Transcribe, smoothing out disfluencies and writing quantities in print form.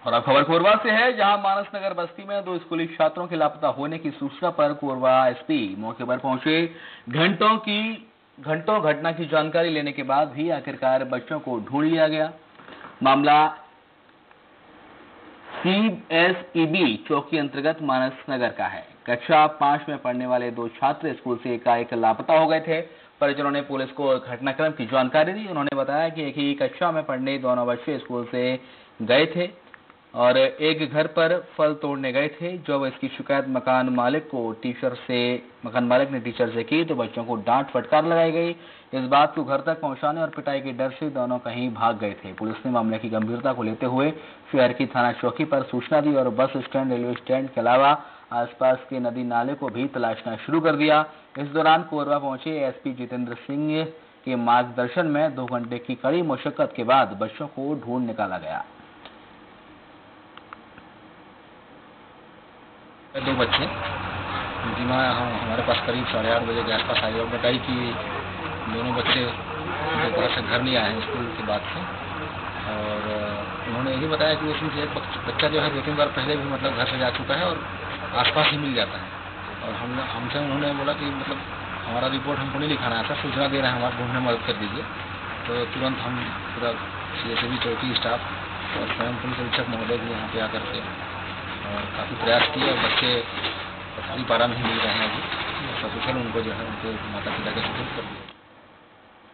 और अब खबर कोरबा से है, जहां मानस नगर बस्ती में दो स्कूली छात्रों के लापता होने की सूचना पर कोरबा एसपी मौके पर पहुंचे। घंटों घटना की जानकारी लेने के बाद भी आखिरकार बच्चों को ढूंढ लिया गया। मामला सीएसईबी चौकी अंतर्गत मानस नगर का है। कक्षा 5 में पढ़ने वाले दो छात्र स्कूल से एकाएक लापता हो गए थे। परिजनों ने पुलिस को घटनाक्रम की जानकारी दी। उन्होंने बताया कि एक ही कक्षा में पढ़ने दोनों बच्चे स्कूल से गए थे और एक घर पर फल तोड़ने गए थे। जब इसकी शिकायत मकान मालिक ने टीचर से की तो बच्चों को डांट फटकार लगाई गई। इस बात को घर तक पहुंचाने और पिटाई के डर से दोनों कहीं भाग गए थे। पुलिस ने मामले की गंभीरता को लेते हुए शहर की थाना चौकी पर सूचना दी और बस स्टैंड, रेलवे स्टैंड के अलावा आसपास के नदी नाले को भी तलाशना शुरू कर दिया। इस दौरान कोरबा पहुंचे एसपी जितेंद्र सिंह के मार्गदर्शन में 2 घंटे की कड़ी मशक्कत के बाद बच्चों को ढूंढ निकाला गया। दो बच्चे उनकी माँ हमारे पास करीब 8:30 बजे के आसपास आई और बताई कि दोनों बच्चे दोपहर से घर नहीं आए हैं स्कूल के बाद से। और उन्होंने यही बताया कि उसमें से एक बच्चा जो है 2-3 बार पहले भी मतलब घर से जा चुका है और आसपास ही मिल जाता है। और हमसे उन्होंने बोला कि मतलब हमारा रिपोर्ट हमको नहीं लिखाना है, सूचना दे रहे हैं, हमारे ढूंढने में मदद कर दीजिए। तो तुरंत हम पूरा सीएसईबी चौकी स्टाफ और स्वयं पुलिस अधीक्षक महोदय भी यहाँ पे आकर के और काफ़ी प्रयास किए और बच्चे सरकारी पारा नहीं मिल रहे हैं अभी। सकुशल उनको जो है उनके माता पिता के सुपुर्द कर दिया।